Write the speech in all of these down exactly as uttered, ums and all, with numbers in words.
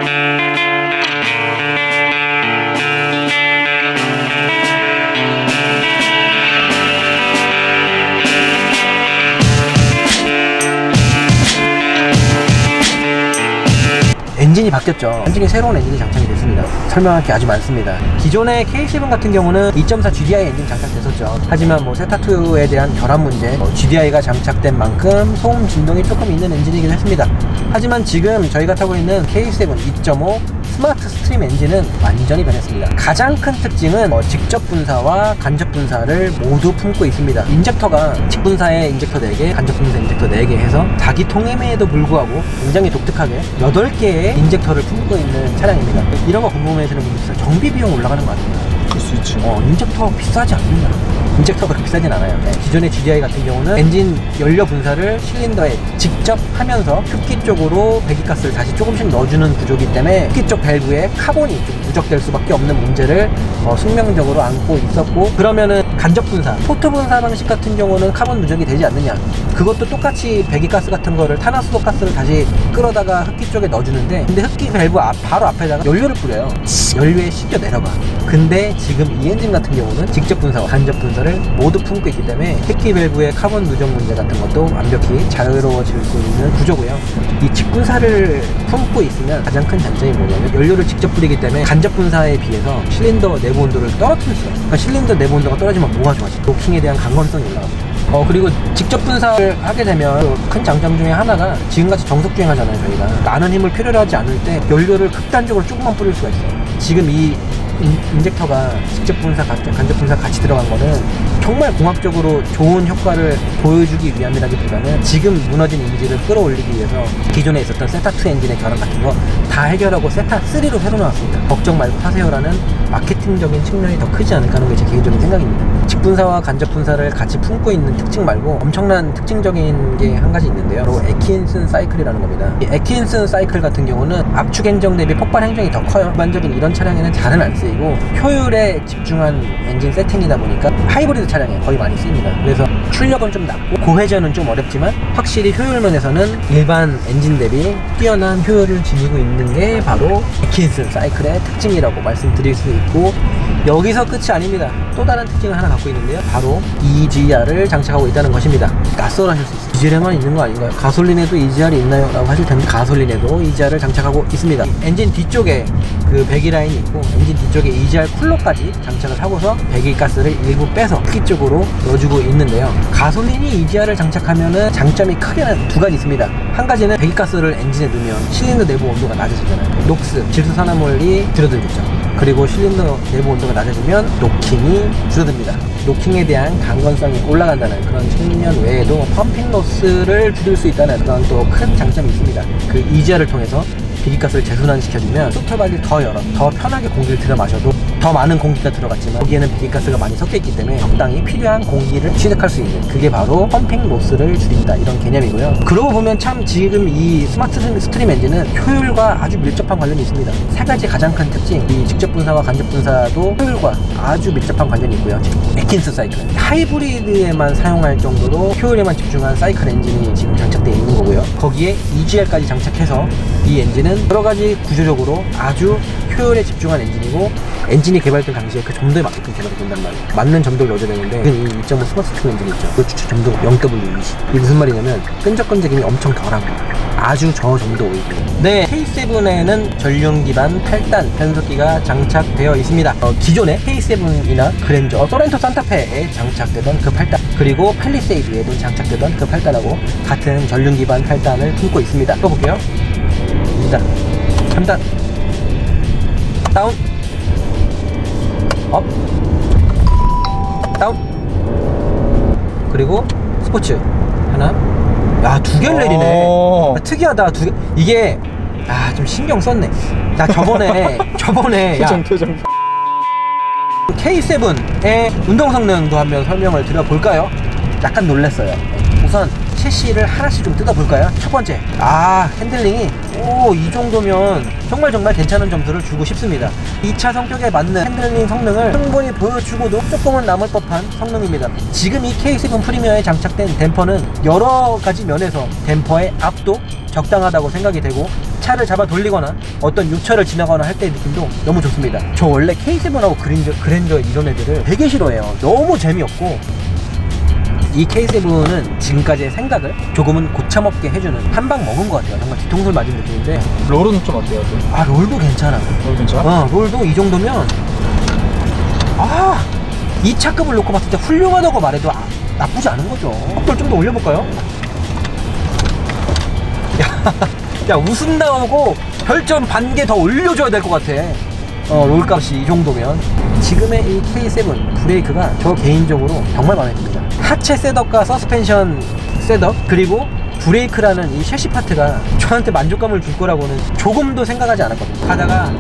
엔진이 바뀌었죠. 엔진이 새로운 엔진이 장착이 됐습니다. 설명할 게 아주 많습니다. 기존의 케이 세븐 같은 경우는 이 점 사 지디아이 엔진 장착됐었죠. 하지만 뭐 세타투에 대한 결함 문제, 뭐 지디아이가 장착된 만큼 소음 진동이 조금 있는 엔진이긴 했습니다. 하지만 지금 저희가 타고 있는 케이 세븐 이 점 오 스마트 스트림 엔진은 완전히 변했습니다. 가장 큰 특징은 어, 직접 분사와 간접 분사를 모두 품고 있습니다. 인젝터가 직분사에 인젝터 네 개, 간접 분사 인젝터 네 개 해서 자기 통임에도 불구하고 굉장히 독특하게 여덟 개의 인젝터를 품고 있는 차량입니다. 이런 거 궁금해하시는 분들 있어요. 정비 비용 올라가는 거 아니에요? 그럴 수 있지. 어, 인젝터 비싸지 않느냐? 인젝터가 그렇게 비싸진 않아요. 네, 기존의 지디아이 같은 경우는 엔진 연료 분사를 실린더에 직접 하면서 흡기 쪽으로 배기가스를 다시 조금씩 넣어주는 구조이기 때문에 흡기 쪽 밸브에 카본이 좀 누적될 수밖에 없는 문제를 어, 숙명적으로 안고 있었고, 그러면은 간접 분사, 포트 분사 방식 같은 경우는 카본 누적이 되지 않느냐? 그것도 똑같이 배기가스 같은 거를 탄화수소 가스를 다시 끌어다가 흡기 쪽에 넣어주는데, 근데 흡기 밸브 앞, 바로 앞에다가 연료를 뿌려요. 연료에 씻겨 내려가. 근데 지금 이 엔진 같은 경우는 직접 분사와 간접 분사를 모두 품고 있기 때문에 흡기 밸브의 카본 누적 문제 같은 것도 완벽히 자유로워질 수 있는 구조고요. 이 직분사를 품고 있으면 가장 큰 단점이 뭐냐면 연료를 직접 뿌리기 때문에 간접 분사에 비해서 실린더 내부 온도를 떨어뜨릴 수가 있어요. 그러니까 실린더 내부 온도가 떨어지면 뭐가 좋아지? 노킹에 대한 강건성이 올라갑니다. 어 그리고 직접 분사를 하게 되면 큰 장점 중에 하나가 지금같이 정속 주행하잖아요. 저희가 많은 힘을 필요로 하지 않을 때 연료를 극단적으로 조금만 뿌릴 수가 있어요. 지금 이 인, 인젝터가 직접 분사, 간접 분사 같이 들어간 거는 정말 공학적으로 좋은 효과를 보여주기 위함이라기보다는 지금 무너진 이미지를 끌어올리기 위해서 기존에 있었던 세타투 엔진의 결함 같은 거 다 해결하고 세타쓰리로 새로 나왔습니다. 걱정 말고 타세요라는 마케팅적인 측면이 더 크지 않을까 하는 게 제 개인적인 생각입니다. 직분사와 간접 분사를 같이 품고 있는 특징 말고 엄청난 특징적인 게 한 가지 있는데요. 바로 애킨슨 사이클이라는 겁니다. 이 애킨슨 사이클 같은 경우는 압축 행정 대비 폭발 행정이 더 커요. 일반적인 이런 차량에는 잘은 안 쓰이고 효율에 집중한 엔진 세팅이다 보니까 하이브리드 차량에 거의 많이 쓰입니다. 그래서 출력은 좀 낮고 고회전은 좀 어렵지만 확실히 효율 면에서는 일반 엔진 대비 뛰어난 효율을 지니고 있는 게 바로 애킨슨 사이클의 특징이라고 말씀드릴 수 있고, 여기서 끝이 아닙니다. 또 다른 특징을 하나 갖고 있는데요. 바로 이지알을 장착하고 있다는 것입니다. 낯설하실 수 있어요. 디젤에만 있는 거 아닌가요? 가솔린에도 이지알이 있나요? 라고 하실 텐데 가솔린에도 이지알을 장착하고 있습니다. 엔진 뒤쪽에 그 배기 라인이 있고 엔진 뒤쪽에 이지알 쿨러까지 장착을 하고서 배기가스를 일부 빼서 흡기 쪽으로 넣어주고 있는데요. 가솔린이 이지알을 장착하면은 장점이 크게는 두 가지 있습니다. 한 가지는 배기가스를 엔진에 넣으면 실린더 내부 온도가 낮아지잖아요. 녹스, 질소산화물이 줄어들겠죠. 그리고 실린더 내부 온도가 낮아지면 노킹이 줄어듭니다. 노킹에 대한 강건성이 올라간다는 그런 측면 외에도 펌핑 로스를 줄일 수 있다는 그런 또 큰 장점이 있습니다. 그 이지알을 통해서 배기가스를 재순환시켜주면 소터바디를 더 열어 더 편하게 공기를 들여 마셔도 더 많은 공기가 들어갔지만 거기에는 배기가스가 많이 섞여 있기 때문에 적당히 필요한 공기를 취득할 수 있는, 그게 바로 펌핑 로스를 줄인다, 이런 개념이고요. 그러고 보면 참 지금 이 스마트 스트림 엔진은 효율과 아주 밀접한 관련이 있습니다. 세 가지 가장 큰 특징, 이 직접 분사와 간접 분사도 효율과 아주 밀접한 관련이 있고요. 애킨슨 사이클, 하이브리드에만 사용할 정도로 효율에만 집중한 사이클 엔진이 지금 장착되어 있는 거고요. 거기에 이지알까지 장착해서 이 엔진은 여러가지 구조적으로 아주 효율에 집중한 엔진이고, 엔진이 개발된 당시에 그 점도에 맞게끔 개발이 된단 말이에요. 맞는 점도를 넣어줘야 되는데 이 이 점 오 스마트 스트림 엔진이 있죠. 그 주체 점도 영 더블유 이십. 이게 무슨 말이냐면 끈적끈적임이 엄청 덜한 거예요. 아주 저점도 오일. 네, 케이 세븐에는 전륜 기반 팔 단 변속기가 장착되어 있습니다. 어, 기존의 케이 세븐이나 그랜저, 소렌토 산타페에 장착되던 그 팔 단, 그리고 팰리세이드에도 장착되던 그 팔 단하고 같은 전륜 기반 팔 단을 품고 있습니다. 써볼게요. 이 단, 삼 단, 다운, 업, 다운, 그리고 스포츠 하나. 야, 두 개를 내리네. 야, 특이하다. 두 개. 이게 아, 좀 신경 썼네. 나 저번에 저번에 표정 야, 표정 케이 세븐의 운동 성능도 한번 설명을 드려볼까요? 약간 놀랐어요. 우선 셰시를 하나씩 좀 뜯어볼까요? 첫 번째, 아, 핸들링이 오, 이 정도면 정말 정말 괜찮은 점수를 주고 싶습니다. 이 차 성격에 맞는 핸들링 성능을 충분히 보여주고도 조금은 남을 법한 성능입니다. 지금 이 케이 세븐 프리미어에 장착된 댐퍼는 여러 가지 면에서 댐퍼의 압도 적당하다고 생각이 되고, 차를 잡아 돌리거나 어떤 요철을 지나거나 할 때의 느낌도 너무 좋습니다. 저 원래 케이 세븐하고 그랜저, 그랜저 이런 애들을 되게 싫어해요. 너무 재미없고. 이 케이 세븐은 지금까지의 생각을 조금은 고쳐먹게 해주는 한 방 먹은 것 같아요. 정말 뒤통수를 맞은 느낌인데. 롤은 좀 어때요? 좀? 아, 롤도 괜찮아. 롤 괜찮아? 어, 롤도 이 정도면 아, 이 차급을 놓고 봤을 때 훌륭하다고 말해도 아, 나쁘지 않은 거죠. 속도를 좀 더 올려볼까요? 야, 야, 웃음 나오고 별점 반 개 더 올려줘야 될 것 같아. 어, 롤값이 이 정도면. 지금의 이 케이 세븐 브레이크가 저 개인적으로 정말 마음에 듭니다. 하체 셋업과 서스펜션 셋업, 그리고 브레이크라는 이 셰시 파트가 저한테 만족감을 줄 거라고는 조금도 생각하지 않았거든요. 가다가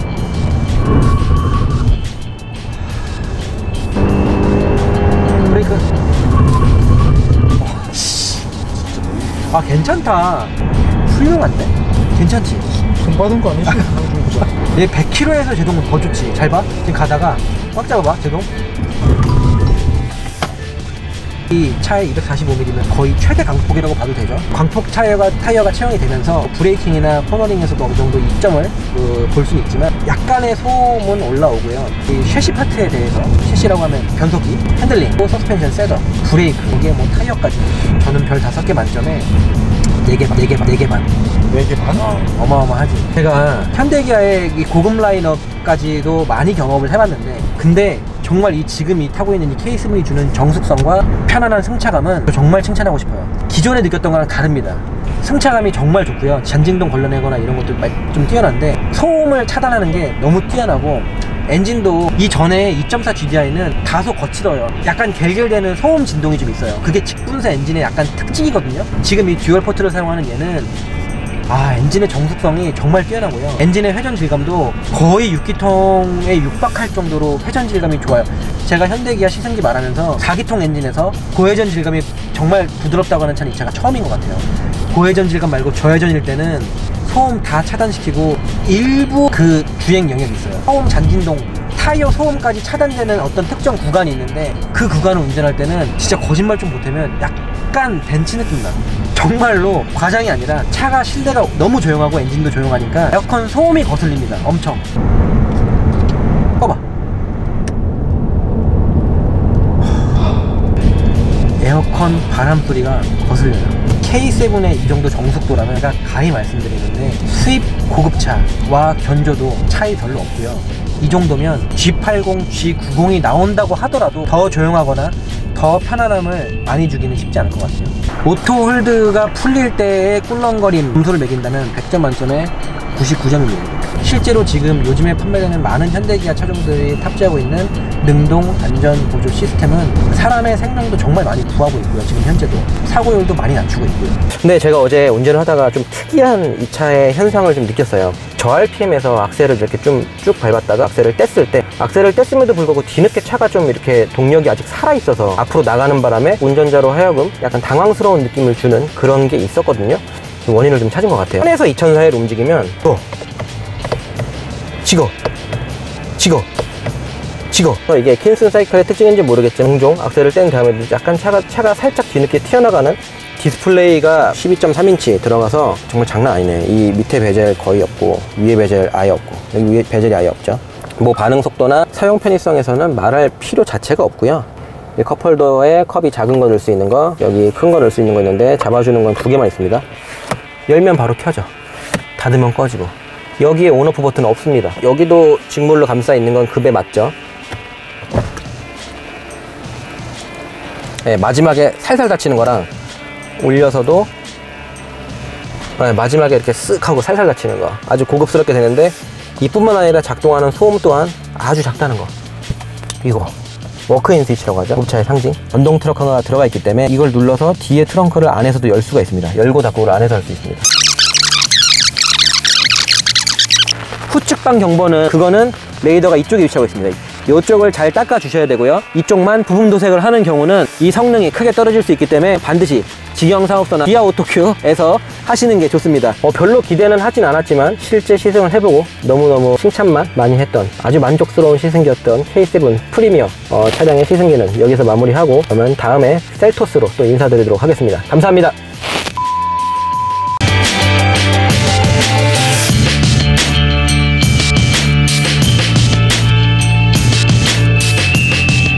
브레이크. 아, 괜찮다. 훌륭한데? 괜찮지? 돈 받은 거 아니지? 얘 백 킬로미터에서 제동은 더 좋지. 잘 봐. 지금 가다가 꽉 잡아봐. 제동. 이 차의 이백사십오 밀리미터면 거의 최대 강폭이라고 봐도 되죠. 강폭 타이어가, 타이어가 채용이 되면서 브레이킹이나 코너링에서도 어느 정도 이점을 그, 볼 수는 있지만 약간의 소음은 올라오고요. 이 셰시 파트에 대해서, 셰시라고 하면 변속기, 핸들링, 또 서스펜션 셋업, 브레이크, 이게 뭐 타이어까지 저는 별 다섯 개 만점에 네 개 반, 네 개 반, 네 개 반. 네 개 반? 어, 어마어마하지. 제가 현대기아의 이 고급 라인업까지도 많이 경험을 해봤는데, 근데 정말 이 지금 이 타고 있는 이 케이 세븐이 주는 정숙성과 편안한 승차감은 정말 칭찬하고 싶어요. 기존에 느꼈던 거랑 다릅니다. 승차감이 정말 좋고요. 잔진동 걸러내거나 이런 것도 좀 뛰어난데 소음을 차단하는 게 너무 뛰어나고, 엔진도 이전에 이 점 사 지디아이는 다소 거칠어요. 약간 갤갤대는 소음 진동이 좀 있어요. 그게 직분사 엔진의 약간 특징이거든요. 지금 이 듀얼 포트를 사용하는 얘는 아, 엔진의 정숙성이 정말 뛰어나고요. 엔진의 회전 질감도 거의 육 기통에 육박할 정도로 회전 질감이 좋아요. 제가 현대기아 시승기 말하면서 사 기통 엔진에서 고회전 질감이 정말 부드럽다고 하는 차는 이 차가 처음인 것 같아요. 고회전 질감 말고 저회전일 때는 소음 다 차단시키고 일부 그 주행 영역이 있어요. 소음 잔진동, 타이어 소음까지 차단되는 어떤 특정 구간이 있는데 그 구간을 운전할 때는 진짜 거짓말 좀 못하면 약간 벤츠 느낌 나. 정말로 과장이 아니라 차가 실내가 너무 조용하고 엔진도 조용하니까 에어컨 소음이 거슬립니다. 엄청. 꺼봐. 에어컨 바람 소리가 거슬려요. 케이 세븐의 이 정도 정숙도라면 제가 가히 말씀드리는데 수입 고급차와 견줘도 차이 별로 없고요. 이 정도면 지 팔십, 지 구십이 나온다고 하더라도 더 조용하거나 더 편안함을 많이 주기는 쉽지 않을 것 같아요. 오토 홀드가 풀릴 때의 꿀렁거림 점수를 매긴다면 백 점 만점에 구십구 점입니다. 실제로 지금 요즘에 판매되는 많은 현대기아 차종들이 탑재하고 있는 능동 안전 보조 시스템은 사람의 생명도 정말 많이 구하고 있고요. 지금 현재도 사고율도 많이 낮추고 있고요. 근데 제가 어제 운전을 하다가 좀 특이한 이 차의 현상을 좀 느꼈어요. 저 알피엠에서 악셀을 이렇게 좀 쭉 밟았다가 악셀을 뗐을 때, 악셀을 뗐음에도 불구하고 뒤늦게 차가 좀 이렇게 동력이 아직 살아있어서 앞으로 나가는 바람에 운전자로 하여금 약간 당황스러운 느낌을 주는 그런 게 있었거든요. 원인을 좀 찾은 것 같아요. 천에서 이천 사이를 움직이면 또 지거 지거 지거 이게 킨슨 사이클의 특징인지 모르겠지만 종종 악셀을 뗀 다음에 약간 차가, 차가 살짝 뒤늦게 튀어나가는 디스플레이가 십이 점 삼 인치 들어가서 정말 장난 아니네. 이 밑에 베젤 거의 없고 위에 베젤 아예 없고 여기 위에 베젤이 아예 없죠. 뭐 반응 속도나 사용 편의성에서는 말할 필요 자체가 없고요. 이 컵홀더에 컵이 작은 거 넣을 수 있는 거, 여기 큰 거 넣을 수 있는 거 있는데 잡아주는 건 두 개만 있습니다. 열면 바로 켜져, 닫으면 꺼지고. 여기에 온오프 버튼은 없습니다. 여기도 직물로 감싸 있는 건 급에 맞죠. 네, 마지막에 살살 닫히는 거랑 올려서도 네, 마지막에 이렇게 쓱 하고 살살 닫히는 거 아주 고급스럽게 되는데, 이뿐만 아니라 작동하는 소음 또한 아주 작다는 거. 이거 워크인 스위치라고 하죠. 고급차의 상징. 전동 트렁크가 들어가 있기 때문에 이걸 눌러서 뒤에 트렁크를 안에서도 열 수가 있습니다. 열고 닫고를 안에서 할 수 있습니다. 후측방 경보는, 그거는 레이더가 이쪽에 위치하고 있습니다. 이쪽을 잘 닦아 주셔야 되고요. 이쪽만 부품 도색을 하는 경우는 이 성능이 크게 떨어질 수 있기 때문에 반드시 직영사업소나 기아 오토큐에서 하시는 게 좋습니다. 어, 별로 기대는 하진 않았지만 실제 시승을 해보고 너무너무 칭찬만 많이 했던 아주 만족스러운 시승기였던 케이 세븐 프리미엄 어, 차량의 시승기는 여기서 마무리하고, 그러면 다음에 셀토스로 또 인사드리도록 하겠습니다. 감사합니다.